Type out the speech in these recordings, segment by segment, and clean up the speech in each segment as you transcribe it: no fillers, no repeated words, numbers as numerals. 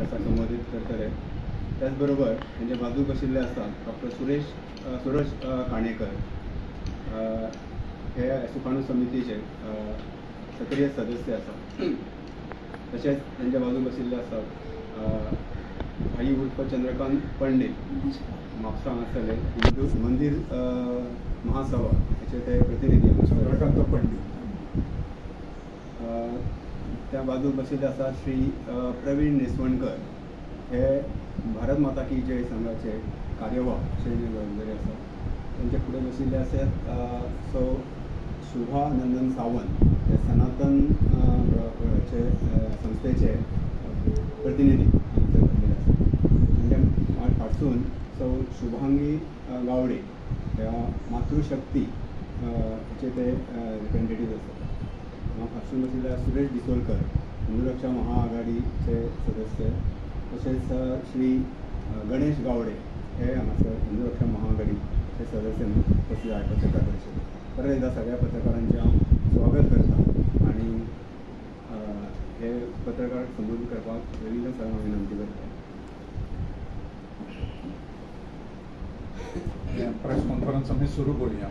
प्रस्ताव संबोधित करतले. त्याचबरोबर त्यांच्या बाजूक बशिल्ले आसात डॉक्टर सुरेश काणेकर, हे सुकाणू समितीचे सक्रिय सदस्य आसात. तशेंच त्यांच्या बाजूक बशिल्ले आसात भाई उर्फ चंद्रकांत पंडित, म्हापसा हांगासरले हिंदू मंदिर महासभा हाचे ते प्रतिनिधी. चंद्रकांत पंडित. त्या बाजूक बशिल्ले आसा श्री प्रवीण नेसवणकर, हे भारत माता की जय संघाचे कार्यवाह अशें वळखले आसा. त्यांच्या फुडें बशिल्ले आसात सो शुभा नंदन सावंत, हे सनातन संस्थेचे प्रतिनिधी त्यांच्या फाटसून सौ शुभांगी गावडे, ह्या मातृशक्ती हाचे ते रिप्रेझेंटेटिव्ह आसात. फाटसून बशिल्ले सुरेश डिसोलकर, हिंदू रक्षा महाआघाडीचे सदस्य. तसेच श्री गणेश गावडे, हे हांगासर हिंदू रक्षा महाआघाडीचे सदस्य म्हणून उपस्थित आहे पत्रकार परिशदेत. परत एकदा सगळ्या पत्रकारांचे हांव स्वागत करता आणि हे पत्रकार संबोधित करपाक रवींद्र सर हांव विनंती करता. प्रेस कॉन्फरन्स आमी सुरू करूया.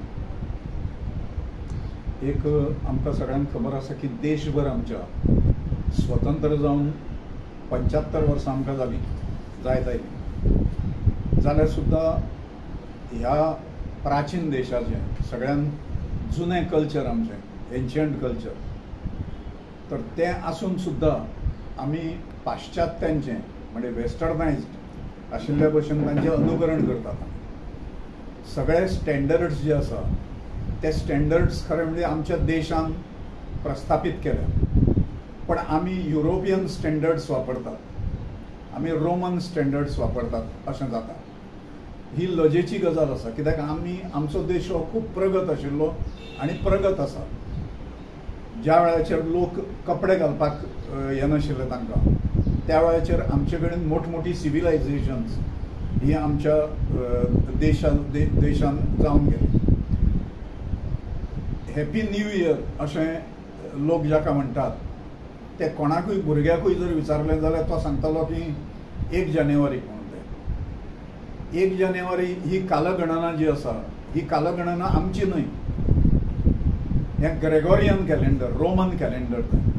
एक आमकां सगळ्यांक खबर आसा की देशभर आमच्या स्वतंत्र जावन 75 वर्सां आमकां जायत आयली, जाल्यार सुद्दां ह्या प्राचीन देशाचें सगळ्यान जुनें कल्चर आमचें, एन्शियंट कल्चर, तर तें आसून सुद्दां आमी पाश्चात्यांचें म्हणजे वेस्टर्नायज्ड आशिल्ल्या भशेन तांचें अनुकरण करतात. सगळे स्टँडर्ड्स जे आसा ते स्टँडर्ड्स खरें म्हणजे आमच्या देशान प्रस्थापीत केल्या, पण आमी युरोपियन स्टँडर्ड्स वापरतात, आमी रोमन स्टँडर्ड्स वापरतात अशें जाता. ही लजेची गजाल आसा, कित्याक आमचो देश हो खूब प्रगत आशिल्लो आनी प्रगत आसा. ज्या वेळाचेर लोक कपडे घालपाक येनाशिल्ले तांकां, त्या वेळाचेर आमचे कडेन मोठमोठी सिविलायझेशन्स ही आमच्या देशान जावन गेली. हॅपी न्यू इयर अशें लोक जाका म्हणटात, ते कोणाकूय भुरग्याकूय जर विचारलें जाल्यार तो सांगतलो की 1 जानेवारी म्हणून. ते 1 जानेवारी ही कालगणना जी आसा, ही कालगणना आमची न्हय, हें ग्रेगोरियन कॅलेंडर, रोमन कॅलेंडर.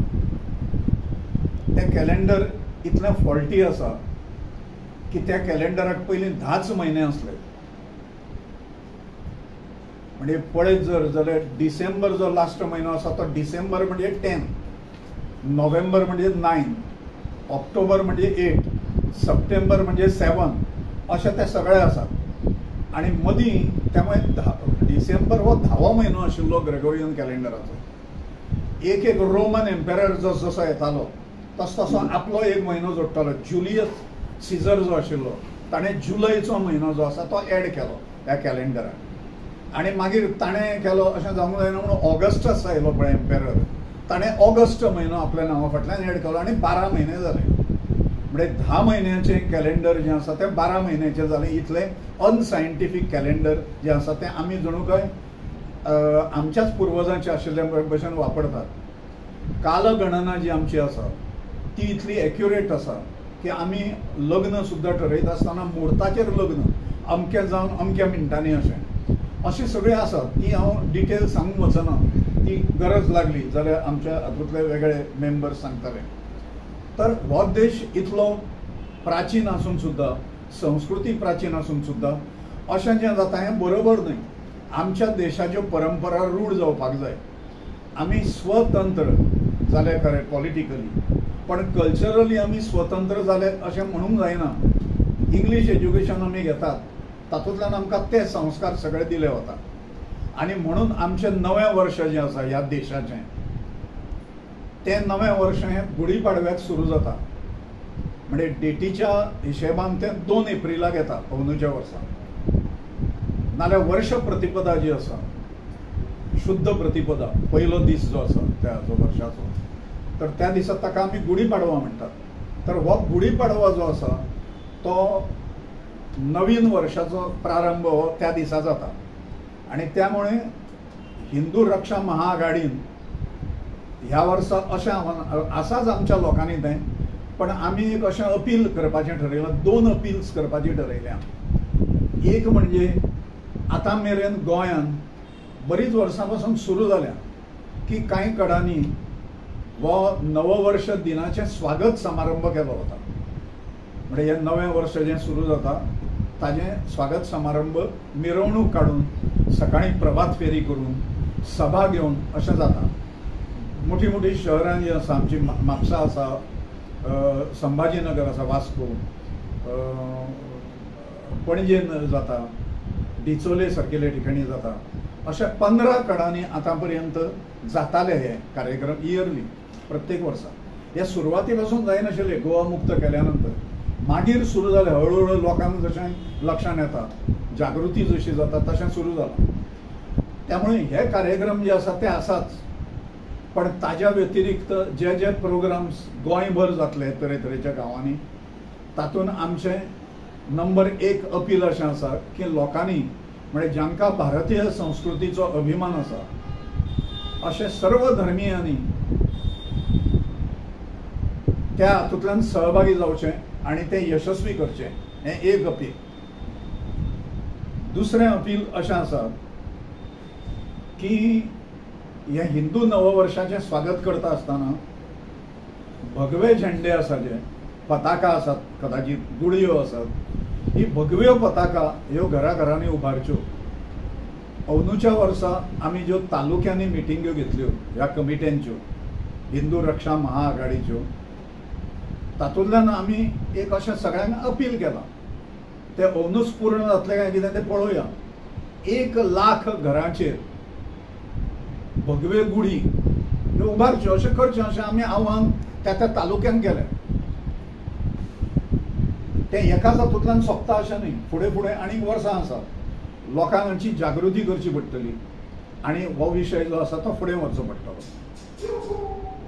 तें कॅलेंडर इतलें फॉल्टी आसा की त्या कॅलेंडराक पयलीं 10च म्हयने असले. म्हणजे पळयत जर जाल्यार डिसेंबर जो लास्ट म्हयनो आसा तो डिसेंबर म्हणजे 10, नोव्हेंबर म्हणजे 9, ऑक्टोबर म्हणजे 8, सप्टेंबर म्हणजे 7, अशें ते सगळे आसात. आनी मदीं त्यामुळे डिसेंबर हो 10वो म्हयनो आशिल्लो ग्रेगोरियन कॅलेंडराचो. एक रोमन एम्पेरर जसो येतालो तसो आपलो एक म्हयनो जोडटालो. जुलियस सीझर जो आशिल्लो ताणें जुलयचो म्हयनो जो आसा तो एड केलो ह्या कॅलेंडराक. आनी मागीर ताणें केलो अशें जावंक जायना म्हणून ऑगस्टस आयलो पळय एम्पेरर, ताणें ऑगस्ट म्हयनो आपल्या नांवा फाटल्यान एड केलो आनी 12 म्हयने जाले. म्हणजे 10 म्हयन्याचें कॅलेंडर जें आसा तें 12 म्हयन्याचें जालें. इतलें अनसायंटिफीक कॅलेंडर जें आसा तें आमी जणू काय आमच्याच पुर्वजांचें आशिल्ल्या भशेन वापरतात. कालगणना जी आमची आसा ती इतली एक्युरेट आसा की आमी लग्न सुद्दां ठरयता आसतना मुहूर्ताचेर लग्न अमकें जावन अमक्या मिनटांनी अशें सगळें आसा. ती हांव डिटेल सांगूंक वचना, ती गरज लागली जाल्यार आमच्या हातूंतले वेगळे मेंबर्स सांगतले. तर हो देश इतलो प्राचीन आसून सुद्दां, संस्कृती प्राचीन आसून सुद्दां अशें जें जाता हें बरोबर न्हय. आमच्या देशाच्यो परंपरा रूढ जावपाक जाय. आमी स्वतंत्र जाले खरें पॉलिटिकली, पण कल्चरली आमी स्वतंत्र जाले अशें म्हणूंक जायना. इंग्लीश एज्युकेशन आमी घेतात, तातूंतल्यान आमकां ते संस्कार सगळे दिले वतात. आनी म्हणून आमचें नवें वर्ष जें आसा ह्या देशाचें, तें नवें वर्ष हें गुढीपाडव्याक सुरू जाता. म्हणजे डेटीच्या हिशेबान तें 2 एप्रिलाक येता अंदूच्या वर्सा. नाल्यार वर्ष प्रतिपदा जी आसा, शुद्ध प्रतिपदा, पयलो दीस जो आसा त्या वर्षाचो, तर त्या दिसा ताका आमी गुढीपाडवा म्हणटात. तर हो गुढीपाडवा जो आसा तो नवीन वर्षाचो प्रारंभ हो त्या दिसा जाता. आणि त्यामुळे हिंदू रक्षा महाआघाडीन ह्या वर्सा अशें आसाच आमच्या लोकांनी तें पण आमी एक अशें अपील करपाचें ठरयलां, 2 अपील्स करपाचीं ठरयल्या. एक म्हणजे आतां मेरेन गोंयांत बरीच वर्सां पासून सुरू जाल्या की कांय कडांनी हो नववर्ष दिनाचें स्वागत समारंभ केलो वता. म्हणजे हें नवें वर्स जें सुरू जाता ताजें स्वागत समारंभ मिरवणूक काडून सकाळीं प्रभात फेरी करून सभा घेवन अशें जाता. मोठी मोठी शहरां जीं आसा, आमची म्हापसा आसा, संभाजीनगर आसा, वास्को, पणजेन जाता, डिचोले सारकेल्या ठिकाणी जाता. अशा 15 कडांनी आतां पर्यंत जाताले हे कार्यक्रम इयरली, प्रत्येक वर्सा. हे सुरवाती पासून जायनाशिल्ले गोवा मुक्त केल्या नंतर. मागीर सुरू जालें हळूहळू, लोकांक जशें लक्षांत येता, जागृती जशी जाता तशें सुरू जालां. त्यामुळे हे कार्यक्रम जे आसा ते आसाच, पण ताज्या व्यतिरिक्त जे जे प्रोग्राम्स गोंयभर जातले तरेतरेच्या गांवांनी, तातूंत आमचें नंबर 1 अपील अशें आसा की लोकांनी, म्हणजे जांकां भारतीय संस्कृतीचो अभिमान आसा अशें सर्व धर्मियांनी त्या हातूंतल्यान सहभागी जावचें आनी तें यशस्वी करचें, हें एक अपील. दुसरें अपील अशें आसा की हे हिंदू नववर्षाचें स्वागत करता आसतना भगवे झेंडे आसा, जे पताका आसात, कदाचित गुडयो आसात, ही भगव्यो पताका ह्यो घराघरांनी उबारच्यो. अंदूच्या वर्सा आमी ज्यो तालुक्यांनी मिटिंग्यो घेतल्यो ह्या कमिट्यांच्यो, हिंदू रक्षा महाआघाडीच्यो, तातूंतल्यान आमी एक अशें सगळ्यांक अपील केलां, ते अंदूच पूर्ण जातलें काय कितें तें पळोवया. 1 लाख घरांचेर भगवे गुडी ह्यो उबारच्यो, अशें करचें, अशें आमी आव्हान त्या तालुक्यांक केलें. तें एकाच हातूंतल्यान सोंपता अशें न्ही, फुडें फुडें आनीक वर्सां आसा. लोकांक हांची जागृती करची पडटली आनी हो विशय जो आसा तो फुडें व्हरचो पडटलो.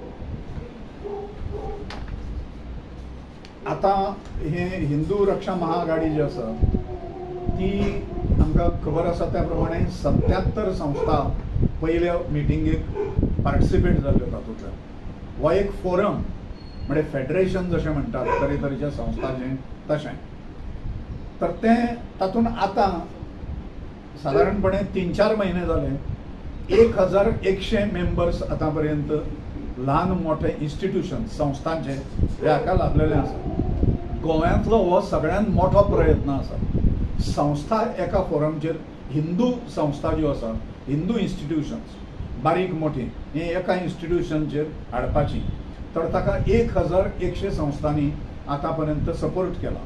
आतां हे हिंदू रक्षा महाआघाडी जी आसा ती आमकां खबर आसा त्या प्रमाणे 77 संस्था पयल्या मिटिंगेक पार्टिसिपेट जाल्ल्यो तातूंतल्यान. हो एक फोरम, म्हणजे फेडरेशन जशें म्हणटात तरेतरेच्या संस्थांचें तशें. तर तें तातूंत आतां सादारणपणे 3-4 म्हयने जाले 1100 मेंबर्स आतां पर्यंत ल्हान मोठे इन्स्टिट्यूशन संस्थांचे हे हाका लाभलेले आसा. गोंयांतलो हो सगळ्यांत मोठो प्रयत्न आसा. संस्था एका फोरमचेर, हिंदू संस्था ज्यो आसा, हिंदू इन्स्टिट्यूशन्स बारीक मोठी, हे एका इन्स्टिट्यूशनचेर हाडपाची. तर ताका 1100 संस्थांनी आतां पर्यंत सपोर्ट केला.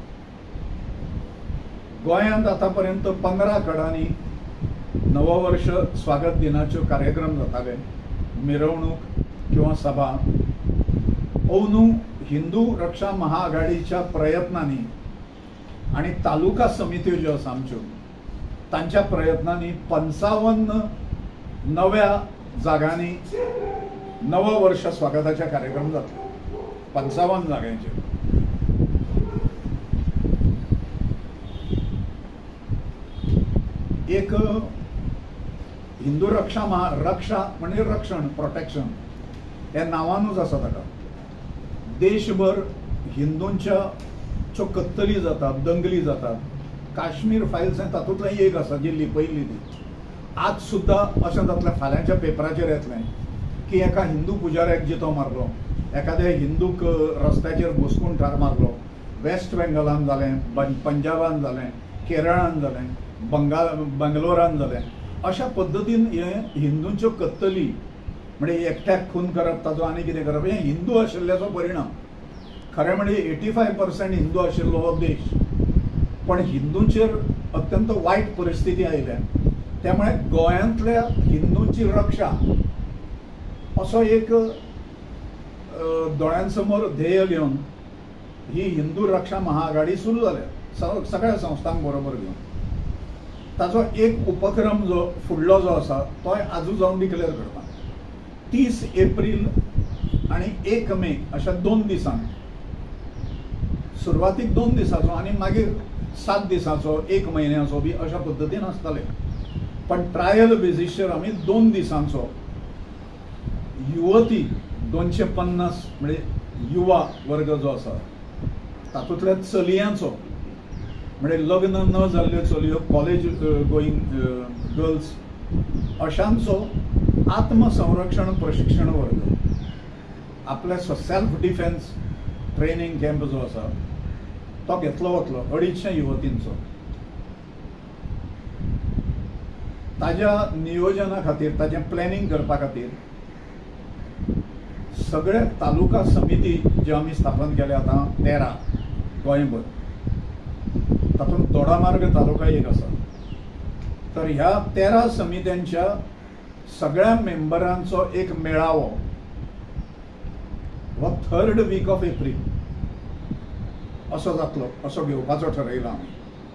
गोंयांत आतां पर्यंत 15 कडांनी नववर्ष स्वागत दिनाच्यो कार्यक्रम जाताले, मिरवणूक किंवा सभा. अंदू हिंदू रक्षा महाआघाडीच्या प्रयत्नांनी आणि तालुका समित्यो ज्यो आसा आमच्यो, तांच्या प्रयत्नांनी 55 नव्या जागांनी नववर्ष स्वागताचे कार्यक्रम जातले. 55 जाग्यांचेर. एक हिंदू रक्षा म्हणजे रक्षण, प्रोटेक्शन ह्या नांवानूच आसा ताका. देशभर हिंदूंच्या ज्यो कत्तली जातात, दंगली जातात, काश्मीर फायल्स हें तातूंतलें एक आसा जी लिपयल्ली ती. आज सुद्दां अशें जातलें, फाल्यांच्या पेपराचेर येतलें की एका हिंदू पुजाऱ्याक जितो मारलो, एखाद्या हिंदूक रस्त्याचेर बसकून ठार मारलो. वेस्ट बेंगॉलान जालें, पंजाबान जालें, केरळान जालें, बंगलोरान जालें. अशा पद्दतीन हे हिंदूंच्यो कत्तली, म्हणजे एकट्याक खून करप, ताजो आनी कितें करप, हे हिंदू आशिल्ल्याचो परिणाम. खरें म्हणजे 85% हिंदू आशिल्लो हो देश, पण हिंदूंचेर अत्यंत वायट परिस्थिती आयल्या. त्यामुळे गोंयांतल्या हिंदूंची रक्षा असो एक दोळ्यांसमोर ध्येय घेवन ही हिंदू रक्षा महाआघाडी सुरू जाल्या, सगळ्या संस्थांक बरोबर घेवन. ताजो एक उपक्रम जो फुडलो जो आसा तो आजू जावन डिक्लेअर करता. 30 एप्रील आणि 1 मे अशा 2 दिसांक, सुरवातीक 2 दिसांचो आणि मागीर 7 दिसांचो, 1 म्हयन्याचो बी अशा पद्दतीन आसताले. पण ट्रायल बेसिसचेर आमी 2 दिसांचो युवती 250 म्हणजे युवा वर्ग जो आसा तातूंतल्या चलयांचो म्हणजे लग्न न जाल्ल्यो चलयो कॉलेज गोईंग गर्ल्स अशांचो आत्मसंरक्षण प्रशिक्षण वर्ग आपल्या सेल्फ डिफेन्स ट्रेनिंग कॅम्प जो आसा तो घेतलो वतलो 250 युवतींचो. ताज्या नियोजना खातीर ताजें प्लॅनिंग करपा खातीर सगळे तालुका समिती जे आमी स्थापन केले आतां 13 गोंयभर, तातूंत दोडामार्ग तालुका एक आसा. तर ह्या 13 समित्यांच्या सगळ्या मेंबरांचो एक मेळावो हो 3rd वीक ऑफ एप्रील असो जातलो, असो घेवपाचो ठरयला आमी.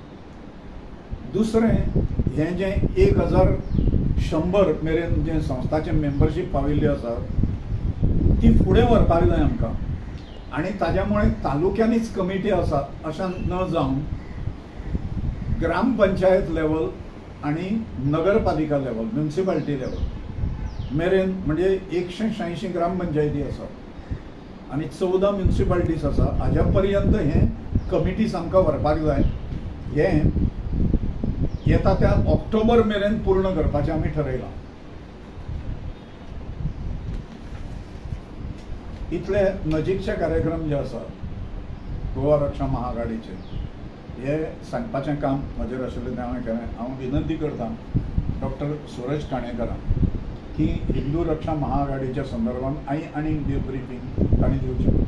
दुसरें हें जें 1100 मेरेन जें संस्थाचें मेंबरशीप पाविल्ली आसा ती फुडें व्हरपाक जाय आमकां. आनी ताज्या मुळे तालुक्यांनीच कमिटी आसा अशें न जावन ग्रामपंचायत लेवल आणि नगरपालिका लेवल म्युनिसिपालिटी लेवल मेरेन म्हणजे 186 ग्रामपंचायती आसा आणि 14 म्युनिसिपालिटीज आसा. हाज्या पर्यंत हें कमिटीज आमकां व्हरपाक जाय. हें येता त्या ऑक्टोबर मेरेन पूर्ण करपाचें आमी ठरयलां. इतले नजीकचे कार्यक्रम जे आसात गोवा रक्षा महाआघाडीचे हे सांगपाचें काम म्हजेर आशिल्लें तें हांवें केलें. हांव विनंती करतां डॉक्टर सुरेश काणेकरांक की हिंदू रक्षा महाआघाडीच्या संदर्भात आनीक ब्रिफींग तांणी दिवचें.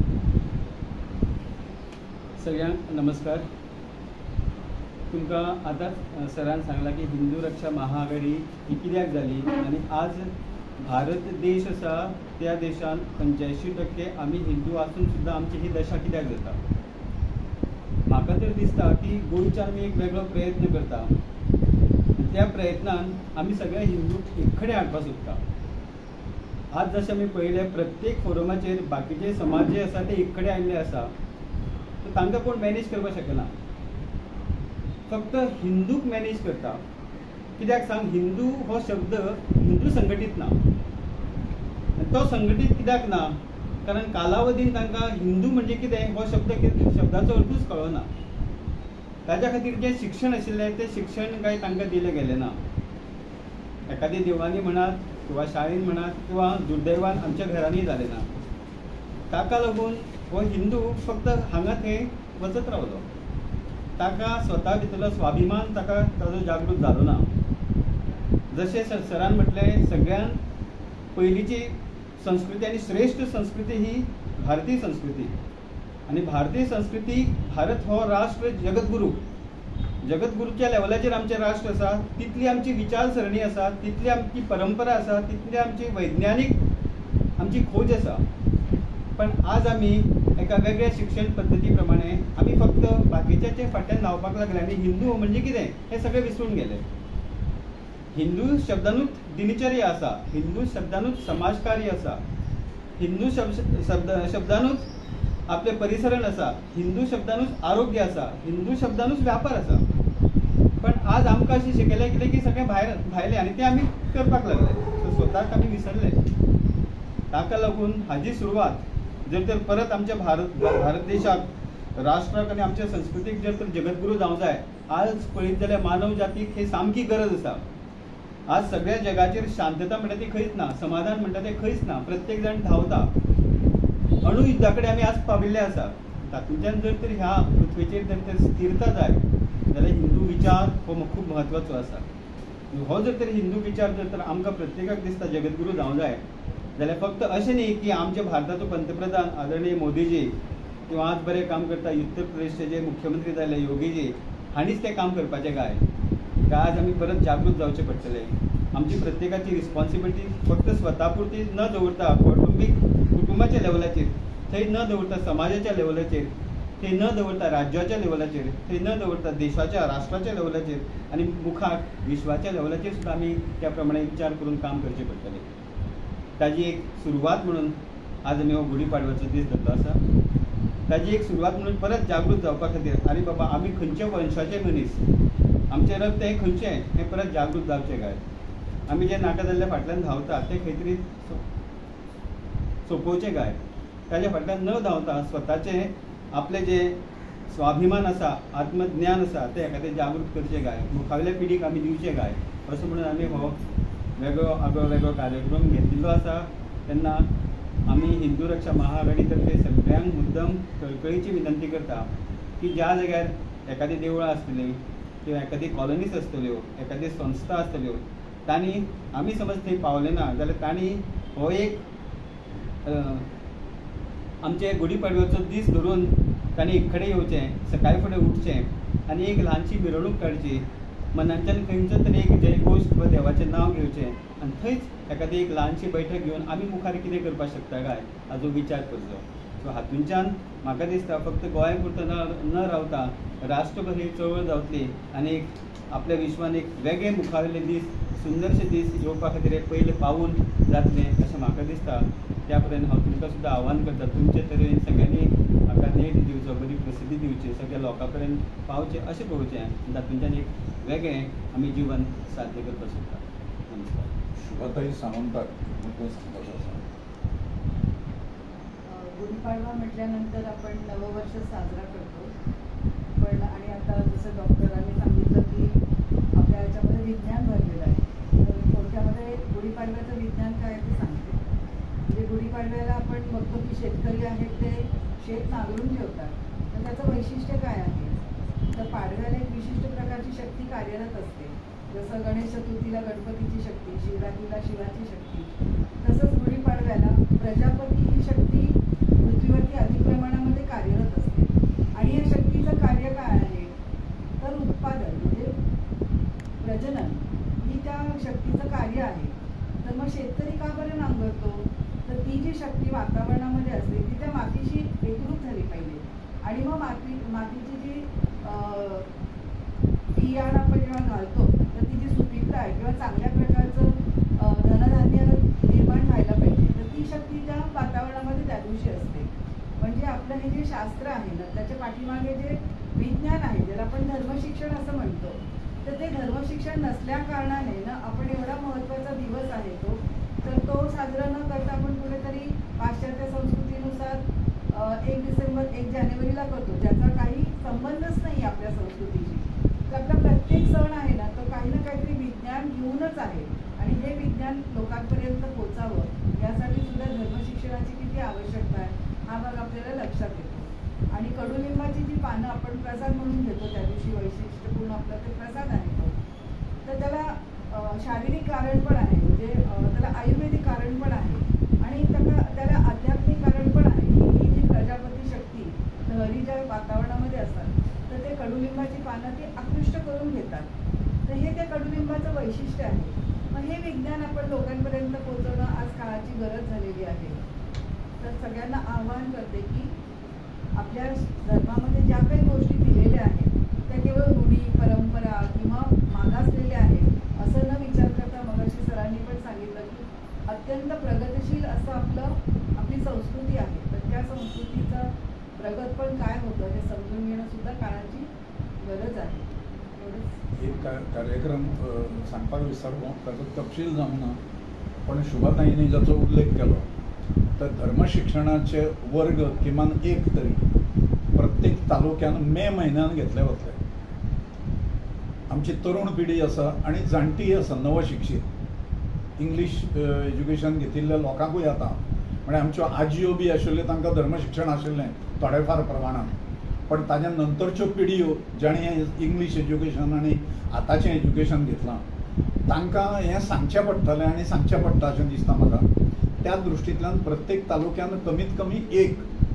सगळ्यांक नमस्कार. तुमकां आतां सरान सांगला की हिंदू रक्षा महाआघाडी ही कित्याक जाली आनी आज भारत देश आसा त्या देशान 85% आमी हिंदू आसून सुद्दां आमची ही दशा कित्याक जाता. म्हाका तर दिसता की गोंयच्यान आमी एक वेगळो प्रयत्न करता. त्या प्रयत्नान आमी सगळे हिंदूक एक कडेन हाडपाक सोदता. आज जशें आमी पळयलें प्रत्येक फोरमाचेर बाकीचे समाज जे आसा ते एक कडेन आयिल्ले आसा, तर तांकां कोण मॅनेज करपाक शकना. फक्त हिंदूक मॅनेज करता. कित्याक सांग, हिंदू हो शब्द हिंदू संघटीत ना. तो संघटीत कित्याक ना? कारण कालावधीन तांकां हिंदू म्हणजे कितें हो शब्दाचो अर्थूच कळना. ताज्या खातीर जें शिक्षण आशिल्लें तें शिक्षण कांय तांकां दिलें गेलें ना. एखाद्या देवळांनी म्हणात किंवा शाळेन म्हणात किंवा दुर्दैवान आमच्या घरांनी जालें ना. ताका लागून हो हिंदू फक्त हांगा थंय वचत रावलो. ताका स्वता भितरलो स्वाभिमान ताका ताजो जागृत जालो ना. जशें सरान म्हटलें सगळ्यान पयलींची संस्कृती आनी श्रेष्ठ संस्कृती ही भारतीय संस्कृती. आणि भारतीय संस्कृती भारत हो राष्ट्र जगद्गुरूच्या लेवलाचेर आमचें राष्ट्र आसा. तितली आमची विचारसरणी आसा, तितली आमची परंपरा आसा, तितली आमची वैज्ञानीक आमची खोज आसा. पण आज आमी एका वेगळ्या शिक्षण पद्दती प्रमाणे आमी फक्त बाकीच्याचे फाटल्यान धांवपाक लागले आनी हिंदू म्हणजे कितें हें सगळें विसरून गेले. हिंदू शब्दानूच दिनचर्या आसा, हिंदू शब्दानूच समाजकार्य आसा, हिंदू शब्दानूच आपले परिसरण आसा, हिंदू शब्दानूच आरोग्य आसा, हिंदू शब्दानूच व्यापार आसा. पण आज आमकां अशें शिकयलें कितें की सगळें भायलें आनी तें आमी करपाक लागले. सो स्वताक आमी विसरले. ताका लागून हाजी सुरवात जर तर परत आमच्या भारत देशाक राष्ट्राक आनी आमच्या संस्कृतीक जर तर जगद्गुरू जावंक जाय, आज पळयत जाल्यार मानव जातीक हे सामकी गरज आसा. आज सगळ्या जगाचेर शांतता म्हणटा ती खंयच ना, समाधान म्हणटा तें खंयच ना. प्रत्येक जाण धांवता. अणु युद्धा कडेन आमी आज पाविल्ले आसा. तातूंतल्यान जर तर ह्या पृथ्वीचेर जर तर स्थिरता जाय जाल्यार हिंदू विचार हो खूब म्हत्वाचो आसा. हो जर तर हिंदू विचार जर तर आमकां प्रत्येकाक दिसता जगद्गुरू जावंक जाय जाल्यार फक्त अशें न्ही की आमच्या भारताचो पंतप्रधान आदरणीय मोदीजी किंवा आज बरें काम करता उत्तर प्रदेशचे जे मुख्यमंत्री जाल्ले योगीजी हांणीच तें काम करपाचें काय. आज आमी परत जागृत जावचें पडटलें. आमची प्रत्येकाची रिस्पॉन्सिबिलिटी फक्त स्वता पुरती न दवरता कुटुंबाच्या लेवलाचेर, थंय न दवरता समाजाच्या लेवलाचेर, थंय न दवरता राज्याच्या लेवलाचेर, थंय न दवरता देशाच्या राष्ट्राच्या लेवलाचेर आनी मुखार विश्वाच्या लेवलाचेर सुद्दां आमी त्या प्रमाणे विचार करून काम करचें पडटलें. ताजी एक सुरवात म्हणून आज आमी हो गुढीपाडव्याचो दीस धरलो आसा. ताजी एक सुरवात म्हणून परत जागृत जावपा खातीर आरे बाबा आमी खंयचे वंशाचे मनीस, आमचें रक्त हें खंयचें हें परत जागृत जावचें काय. आमी जे नाका जाल्ल्या फाटल्यान धांवता तें खंय तरी सोंपोवचें काय. ताच्या फाटल्यान न धांवता स्वताचे आपले जे स्वाभिमान आसा, आत्मज्ञान आसा ते एखादें जागृत करचें काय, मुखावेल्या पिढीक आमी दिवचें काय, असो म्हणून आमी हो वेगळो कार्यक्रम घेतिल्लो आसा. तेन्ना आमी हिंदू रक्षा महाआघाडी तर्फे सगळ्यांक मुद्दम कळकळीची विनंती करता की ज्या जाग्यार एखादी देवळां आसतलीं किंवा एखादी कॉलनीज आसतल्यो, एखादी संस्था आसतल्यो, तांणी आमी समज थंय पावले ना जाल्यार तांणी हो एक आमचे गुढीपाडव्याचो दीस धरून तांणी एक कडेन येवचें, सकाळी फुडें उठचें आनी एक ल्हानशी मिरवणूक काडची, मनांतल्यान खंयचो तरी एक जयघोश वा देवाचें नांव घेवचें आनी थंयच एखादी एक ल्हानशी बैठक घेवन आमी मुखार कितें करपाक शकता काय हाचो विचार करचो. सो हातूंतल्यान म्हाका दिसता फक्त गोंया पुरतो न रावता राष्ट्रभर ही चळवळ जावतली आनी एक आपल्या विश्वान एक वेगळे मुखावेले दीस, सुंदरशे दीस येवपा खातीर एक पयलें पावूल जातलें अशें म्हाका दिसता. त्या पर्यंत हांव तुमकां सुद्दां आव्हान करता, तुमचे तरेन सगळ्यांनी म्हाका नेट दिवचो, बरी प्रसिद्धी दिवची, सगळ्या लोकां पर्यंत पावचें अशें पळोवचें, तातूंतल्यान एक वेगळें आमी जीवन साध्य करपाक शकता. नमस्कार. शुभाताई सावंताक सांगपाचें आसा. गुढीपाडवा म्हटल्यानंतर आपण नववर्ष साजरा करतो, पण आणि आता जसं डॉक्टरांनी सांगितलं की आपल्या याच्यामध्ये विज्ञान भरलेलं आहे, तर थोडक्यामध्ये गुढीपाडव्याचं विज्ञान काय ते सांगते. म्हणजे गुढीपाडव्याला आपण बघतो की शेतकरी आहेत ते शेत नांगरून ठेवतात, तर त्याचं वैशिष्ट्य काय आहे, तर पाडव्याला एक विशिष्ट प्रकारची शक्ती कार्यरत असते. जसं गणेश चतुर्थीला गणपतीची शक्ती, शिवरात्रीला शिवाची शक्ती, तसंच गुढीपाडव्याला प्रजापती ही शक्ती पृथ्वीवरती अधिक प्रमाणामध्ये कार्यरत असते. आणि या शक्तीचं कार्य काय आहे, तर उत्पादन म्हणजे प्रजनन ही त्या शक्तीचं कार्य आहे. तर मग शेतकरी का बरं नांगरतो, तर ती जी शक्ती वातावरणामध्ये असते ती त्या मातीशी एकरूप झाली पाहिजे. आणि मग मातीची जी बियाणं आपण जेव्हा घालतो तर ती जी सुपीकता आहे किंवा चांगल्या प्रकारचं धनधान्य निर्माण व्हायला पाहिजे, तर ती शक्ती त्या वातावरणामध्ये त्या दिवशी असते. म्हणजे आपलं हे जे शास्त्र आहे ना, त्याच्या पाठीमागे जे विज्ञान आहे, ज्याला आपण धर्मशिक्षण असं म्हणतो, तर ते धर्मशिक्षण नसल्या कारणाने ना आपण एवढा महत्त्वाचा दिवस आहे तर तो साजरा न करता आपण कुठेतरी पाश्चात्य संस्कृतीनुसार 1 डिसेंबर 1 जानेवारीला करतो, ज्याचा काही संबंधच नाही आपल्या संस्कृतीशी. तर आपला प्रत्येक सण आहे ना, तो काही ना काहीतरी विज्ञान घेऊनच आहे आणि हे विज्ञान लोकांपर्यंत पोचावं यासाठी सुद्धा धर्मशिक्षणाची किती आवश्यकता आहे हा भाग आपल्याला लक्षात येतो. आणि कडुलिंबाची जी पानं आपण प्रसाद म्हणून घेतो, त्या दिवशी वैशिष्ट्यपूर्ण आपला ते प्रसाद आहे तो, तर त्याला शारीरिक कारण पण आहे, म्हणजे त्याला आयुर्वेदिक कारण पण आहे आणि त्याला आध्यात्मिक कारण पण आहे की ही जी प्रजापती शक्ती लहरी ज्या वातावरणामध्ये असतात तर ते कडुलिंबाची पानं ती आकृष्ट करून घेतात. तर हे त्या कडुलिंबाचं वैशिष्ट्य आहे. मग हे विज्ञान आपण लोकांपर्यंत पोहोचवणं आज काळाची गरज झालेली आहे. तर सगळ्यांना आवाहन करते की आपल्या धर्मामध्ये ज्या काही गोष्टी दिलेल्या आहेत त्या केवळ रूढी परंपरा किंवा मागासलेल्या आहेत असं न विचार करता, मगाशी सरांनी पण सांगितलं की अत्यंत प्रगतिशील असं आपली संस्कृती आहे. तर त्या संस्कृतीचं प्रगतपण काय होतं हे समजून घेणं सुद्धा काळाची गरज आहे. एक कार्यक्रम सांगपाक विसरलो, ताचो तपशील जावना, पण शुभाताईंनी जाचो उल्लेख केलो तर धर्मशिक्षणाचे वर्ग किमान एक तरी प्रत्येक तालुक्यान मे म्हयन्यान घेतले वतले. आमची तरुण पिढी आसा आणि जाणटी आसा नवशिक्षीत इंग्लीश एज्युकेशन घेतिल्ल्या लोकांकूय येता, म्हणजे आमच्यो आजयो बी आशिल्ल्यो तांकां धर्मशिक्षण आशिल्लें थोडेफार प्रमाणात, पण ताज्या नंतरच्यो पिढयो जाणी इंग्लीश एज्युकेशन आनी आतांचें एज्युकेशन घेतलां तांकां हें सांगचें पडटलें आनी सांगचें पडटा अशें दिसता म्हाका. त्या दृश्टींतल्यान प्रत्येक तालुक्यान कमीत कमी एक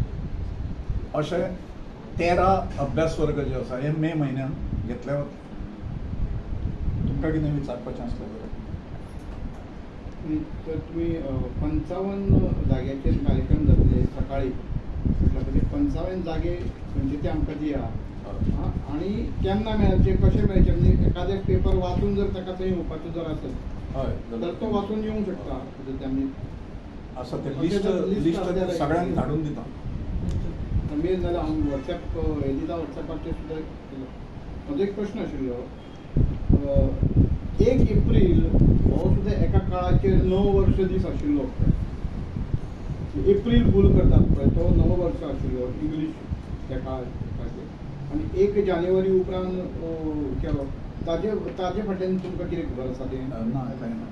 अशे 13 अभ्यास वर्ग जे आसा हे मे म्हयन्यान घेतले वता. तुमकां कितें विचारपाचें आसलें बरें? तर तुम्ही 55 जाग्याचेर कार्यक्रम जातले सकाळी, म्हणजे 55 जागे म्हणजे ते आमकां दिया आणि केन्ना मेळचे, कशें मेळचे, म्हणजे एखादे पेपर वाचून जर ताका थंय येवपाचो जर आसत तर तो वाचून येवंक शकता. आमी असं ते लिस्ट सगळ्यांक धाडून दिता. मेल जाल्यार हांव वॉट्सॅप हे दिता, वॉट्सॅपाचेर सुद्दां केलो. म्हजो एक प्रश्न आशिल्लो, 1 एप्रील हो सुद्दां एका काळाचेर 9 वर्ष दीस आशिल्लो. एप्रील फूल करतात पळय तो नववर्ष आशिल्लो इंग्लीश तेका आनी 1 जानेवारी उपरांत केलो ताजे फाटल्यान तुमकां कितें खबर आसा तें? ना कांय ना.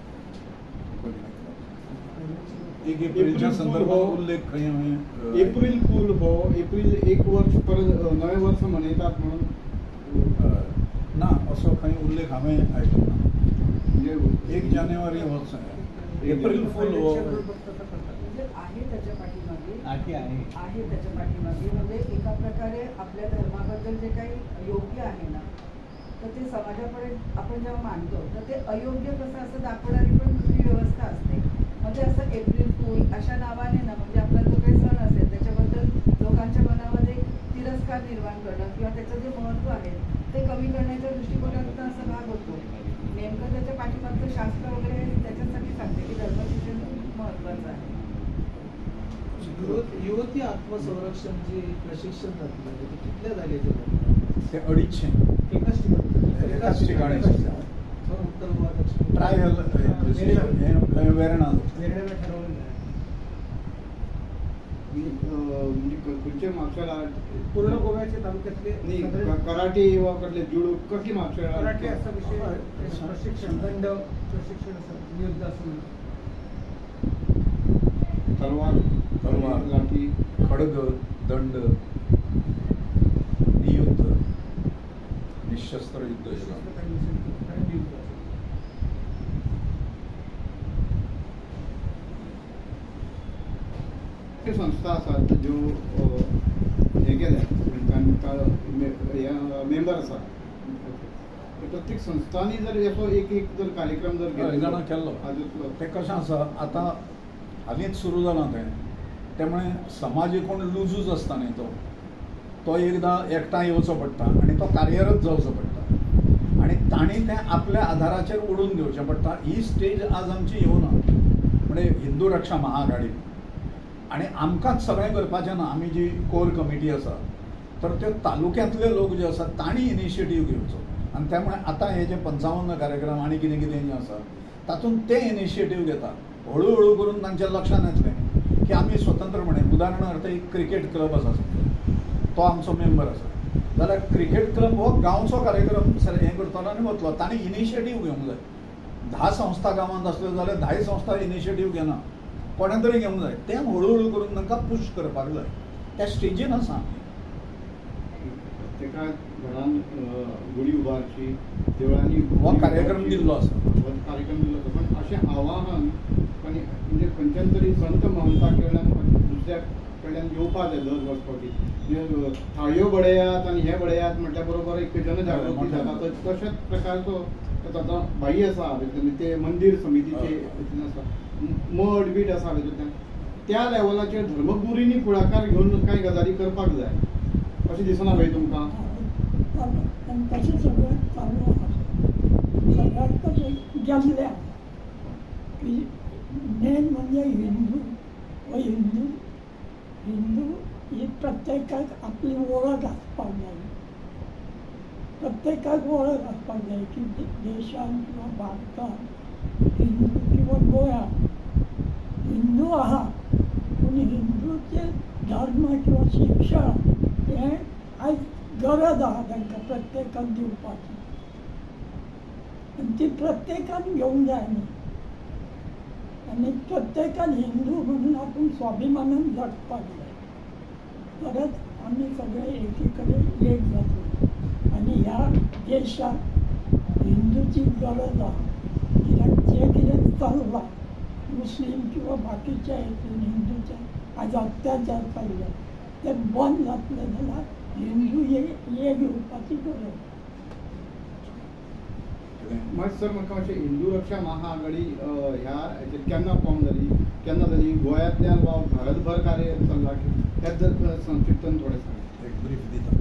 एक एप्रिलच्या संदर्भात उल्लेख खंय हांवें एप्रील फूल हो एप्रील 1 वर्ष परत नवे वर्ष मनयतात म्हणून ना असो खंय उल्लेख हांवें आयकलो ना. म्हणजे 1 जानेवारी हो एप्रिल फूल हो म्हणजे आहे त्याच्या पाठीमागे आहे त्याच्या पाठीमागे म्हणजे एका प्रकारे आपल्या धर्माबद्दल जे काही योग्य आहे ना तर ते समाजापर्यंत आपण जेव्हा मानतो तर ते अयोग्य कसं असं दाखवणारी पण दुसरी व्यवस्था असते. म्हणजे असं एप्रिल फूल अशा नावाने ना म्हणजे आपला जो काही सण असेल त्याच्याबद्दल लोकांच्या मनामध्ये तिरस्कार निर्माण करणं किंवा त्याचं जे महत्त्व आहे ते कमी करण्याच्या दृष्टिकोनातून असा भाग होतो. नेमकं त्याच्या पाठीमागचं शास्त्र वगैरे त्याच्यासाठी सांगते की धर्मशिक्षण खूप महत्त्वाचं आहे. युवती आत्मसंरक्षण जे प्रशिक्षण जातलं ते कितल्या जागेचे ते 250 एकाच ठिकाणी उत्तर गोवा दक्षिण ट्रायल वेर्णा म्हणजे खंयचे मार्शल आर्ट पूर्ण गोव्याचे तालुक्यातले नाही कराटे वा कडले जुडो कसली मार्शल आर्ट? कराटे असा विषय प्रशिक्षण दंड प्रशिक्षण असं युद्ध असं तलवार लाठी खडग दंड नियुद्ध निशस्त्र युद्ध संस्था आसात ज्यो हे केल्या मेंबर आसा प्रत्येक संस्थांनी जर असो एक जर कार्यक्रम जर जाणा केल्लो ते कशें आसा आतां हालींच सुरू जालां त्यामुळे समाज एकूण लुजूच आसता न्ही तो एकदां एकठांय येवचो पडटा आनी तो कार्यरत जावचो पडटा आनी तांणी तें आपल्या आधाराचेर ओडून घेवचें पडटा. ही स्टेज आज आमची येवना म्हणजे हिंदू रक्षा महाआघाडी आणि आमकांच सगळें करपाचें ना. आमी जी कोर कमिटी आसा तर ते तालुक्यांतले लोक जे आसात तांणी इनिशिएटीव घेवचो आनी त्यामुळे आतां हे जे 55 कार्यक्रम आनी कितें कितें जे आसा तातूंत ते इनिशिएटीव घेता. हळू करून तांच्या लक्षांत येतलें की आमी स्वतंत्रपणे उदाहरणार्थ एक क्रिकेट क्लब आसा तो आमचो मेंबर आसा जाल्यार क्रिकेट क्लब हो गांवचो कार्यक्रम हें करतलो आनी वतलो. तांणी इनिशिएटीव घेवंक जाय. 10 संस्था गांवांत आसल्यो जाल्यार 10 संस्था इनिशिएटीव घेना कोणें तरी घेवंक जाय. तें हळू करून तांकां पुश करपाक जाय. त्या स्टेजीन आसा प्रत्येका घरान गुडी उबारची देवळांनी हो कार्यक्रम दिल्लो आसा. कार्यक्रम दिल्लो आसा पण अशें आवाहन म्हणजे खंयच्यान तरी संत महंता कडल्यान दुसऱ्या कडल्यान येवपा जाय दर वर्सपावटी. म्हणजे थाळयो बडयात आनी हे बडयात म्हटल्या बरोबर एक जनजागृती जाता तशाच प्रकारचो ताचो बाई आसा ते मंदिर समितीचे आसा मठ बीट आसा भितून त्या लेवलाचेर धर्मगुरूंनी फुडाकार घेवन कांय गजाली करपाक जाय अशें दिसना भाई तुमकां? तशें सगळें चालू आसा. सगळ्यात कशें जमल्या की मेन म्हणजे हिंदू ही प्रत्येकाक आपली वळख आसपाक जाय. प्रत्येकाक वळख आसपाक जाय की देशांत किंवा भारतांत हिंदू किंवा गोंयांत हिंदू आहा पूण हिंदूचे धर्म किंवा शिक्षण हें आयज गरज आहा तांकां प्रत्येकान दिवपाची आनी ती प्रत्येकान घेवंक जाय न्ही. आनी प्रत्येकान हिंदू म्हणून आपूण स्वाभिमानान जगपाक जाय. तरच आमी सगळे एकी कडेन एक जातले आनी ह्या देशाक हिंदूची गरज आहा. कित्याक जें कितें चल्लां मुस्लीम किंवा बाकीच्या हेतून हिंदूचे आज अत्याचार चल्ले ते बंद जातले जाल्यार हिंदू एक येवपाची गरज. मात सर म्हाका मातशें हिंदू रक्षा महाआघाडी ह्या हाचेर केन्ना फॉर्म जाली गोंयांतल्यान वा भारतभर कार्य चल्लां हें जर संक्षिप्तान थोडें सांग. एक ब्रीफ दिता.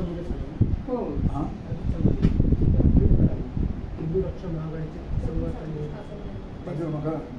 हिंदू रक्षा महाआघाडीचे संघटना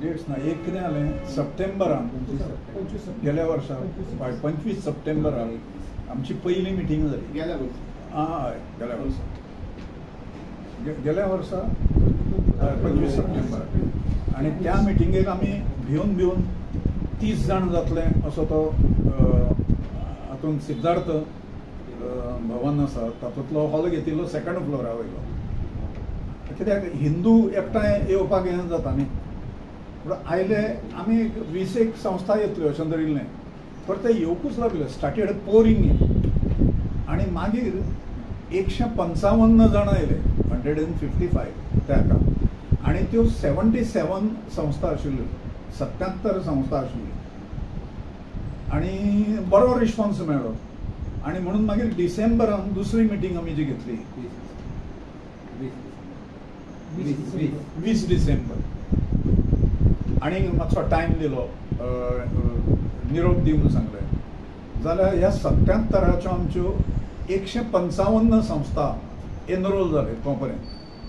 डेट्स ना एक कितें जालें सप्टेंबरान गेल्या वर्सा 25 सप्टेंबराक आमची पहिली मिटींग जाली. गेल्या वर्षी हय गेल्या वर्सा गेल्या वर्सा 25 सप्टेंबर आणि त्या मिटिंगेक आमी भिवन 30 जाण जातले असो तो हातूंत सिद्धार्थ भवन आसा तातूंतलो हॉल घेतिल्लो सेकंड फ्लोरा वयलो. कित्याक हिंदू एकठांय येवपाक हें जाता न्ही पूण आयले आमी 20 संस्था येतल्यो अशें धरिल्लें तर ते येवकूच लागले. स्टार्टेड पोरिंग इन आनी मागीर 155 जाण आयले 155 त्या हाका आनी त्यो 77 संस्था आशिल्ल्यो 77 संस्था आशिल्ल्यो आनी बरो रिस्पॉन्स मेळ्ळो. आनी म्हणून मागीर डिसेंबरान दुसरी मिटींग आमी जी घेतली 20 डिसेंबर आनी मातसो टायम दिलो निरोप दिवन सांगलें जाल्यार ह्या 77च्यो आमच्यो 155 संस्था एनरोल जाले तो पर्यंत.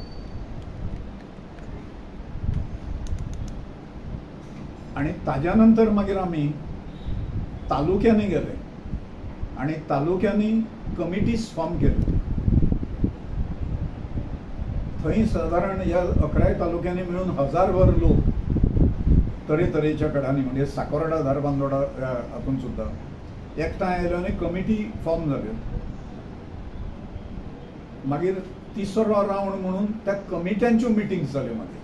आनी ताज्या नंतर मागीर आमी तालुक्यांनी गेले आनी तालुक्यांनी कमिटीज फॉर्म केल्यो. थंय सादारण ह्या 11 तालुक्यांनी मेळून 1000 लोक तरेतरेच्या कडांनी म्हणजे साकोर्डा धारबांदोडा हातूंत सुद्दां एकठांय आयल्यो आनी कमिटी फॉर्म जाल्यो. मागीर तिसरो रावंड म्हणून त्या कमिट्यांच्यो मिटिंग्स जाल्यो मागीर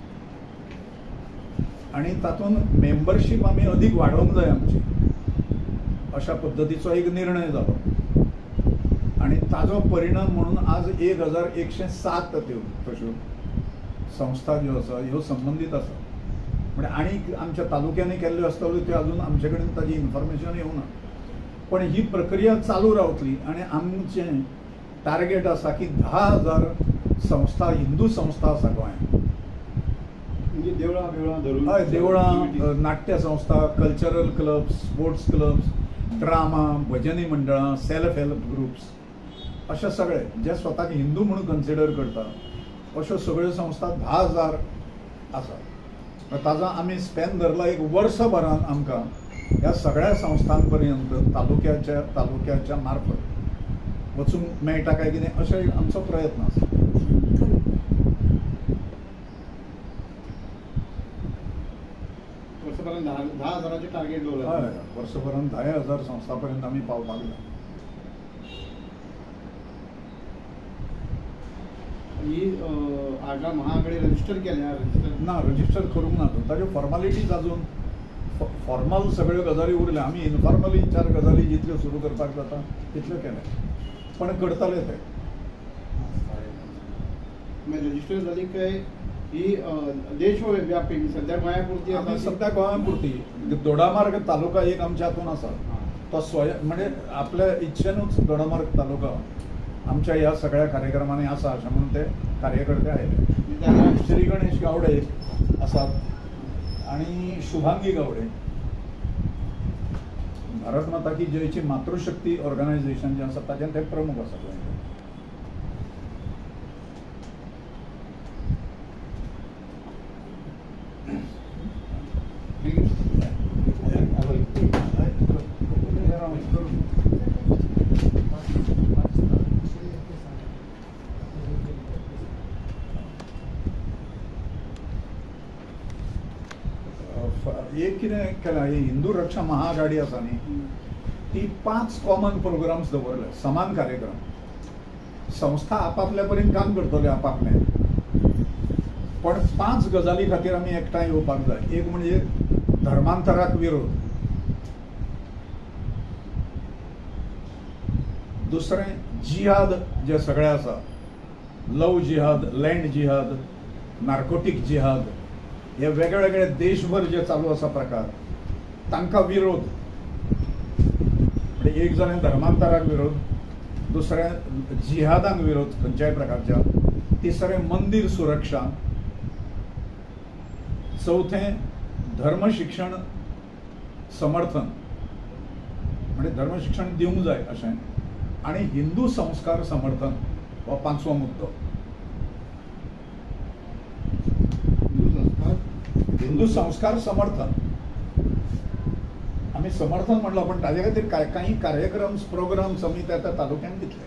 आनी तातूंत मेंबरशीप आमी अदीक वाडोवंक जाय आमची अशा पद्दतीचो एक निर्णय जालो आनी ताजो परिणाम म्हणून आज 1107 तश्यो संस्था ज्यो आसा ह्यो संबंदीत आसा. म्हणजे आनीक आमच्या तालुक्यांनी केल्ल्यो आसतल्यो त्यो अजून आमचे कडेन ताजी इन्फॉर्मेशन येवना पण ही प्रक्रिया चालू रावतली आनी आमचें टार्गेट आसा की 10,000 संस्था हिंदू संस्था आसा गोंयांत. म्हणजे देवळां बिवळां धरून हय देवळां नाट्य संस्था cultural clubs sports clubs drama भजनी मंडळां सेल्फ हेल्प ग्रुप्स अशे सगळे जे स्वताक हिंदू म्हणून कन्सिडर करता अश्यो सगळ्यो संस्था 10,000 आसा. ताजो आमी स्पॅन धरला एक वर्सभरान आमकां ह्या सगळ्या संस्थां पर्यंत तालुक्याच्या मार्फत वचूंक मेळटा काय कितें अशें आमचो प्रयत्न आसा. वर्षभरान 10,000चे टार्गेट दवरला. हय वर्सभरान 10,000 संस्था पर्यंत आमी पावपाक जाय. ही आगा महाआघाडी रजिस्टर केल्या ना रजिस्टर करूंक ना ताज्यो फॉर्मालिटीज अजून फॉर्मल सगळ्यो गजाली उरल्या. आमी इनफॉर्मली 4 गजाली जितल्यो सुरू करपाक जाता तितल्यो केल्या पण करतले ते. रजिस्टर जाली काय ही देशव्यापी सध्या गोंयापुरती आमी सध्या गोंयापुरती दोडामार्ग तालुका एक आमच्या हातून आसा तो स्वयं म्हणजे आपल्या इच्छेनूच दोडामार्ग तालुका आमच्या ह्या सगळ्या कार्यक्रमांनी आसा अशें म्हणून ते कार्यकर्ते आयले. श्री गणेश गावडे आसात आनी शुभांगी गावडे भारत माता की जयची मातृशक्ती ऑर्गनायझेशन जें आसा ताचें ते प्रमुख आसा. एक कितें केलां ही हिंदू रक्षा महाआघाडी आसा न्ही ती 5 कॉमन प्रोग्राम्स दवरले समान कार्यक्रम. संस्था आपापल्या परीन काम करतले आपापलें पण 5 गजाली खातीर आमी एकठांय येवपाक जाय. एक म्हणजे धर्मांतराक विरोध, दुसरें जिहाद जे सगळे आसा लव जिहाद लँड जिहाद नार्कोटीक जिहाद हे वेगळे वेगळे देशभर जे चालू आसा प्रकार तांकां विरोध. म्हणजे एक जालें धर्मांतराक विरोध, दुसरें जिहादांक विरोध खंयच्याय प्रकारच्या, तिसरें मंदिर सुरक्षा, चौथें धर्म शिक्षण समर्थन म्हणजे धर्म शिक्षण दिवंक जाय अशें आनी हिंदू संस्कार समर्थन हो 5वो मुद्दो. हिंदू संस्कार समर्थन आम्ही समर्थन म्हणलो, पण ताजे खातीर काही कार्यक्रम प्रोग्राम्स आमी त्या तालुक्यान घेतले.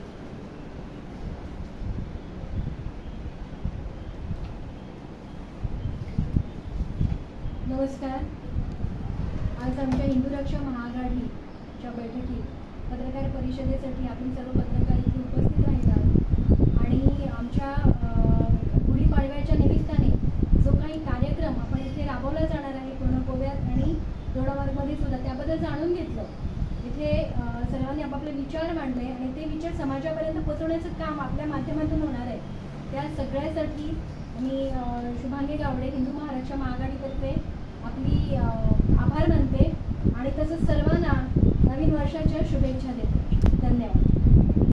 नमस्कार. आज आमच्या हिंदू रक्षा महाआघाडीच्या बैठकीत पत्रकार परिषदेसाठी आपण सर्व पत्रकार इथे उपस्थित राहिलात आणि आमच्या गुढीपाडव्याच्या निमित्ताने जो काही कार्यक्रम आपण इथे राबवला जाणार आहे पूर्ण गोव्यात आणि दोडामार्गमध्ये सुद्धा त्याबद्दल जाणून घेतलं. इथे सर्वांनी आपापले विचार मांडले आणि ते विचार समाजापर्यंत पोहोचवण्याचं काम आपल्या माध्यमातून होणार आहे. त्या सगळ्यासाठी मी शुभांगी गावडे हिंदू महाराष्ट्र महाआघाडीतर्फे आपली आभार मानते आणि तसंच सर्वांना नवीन वर्षाच्या शुभेच्छा देते. धन्यवाद.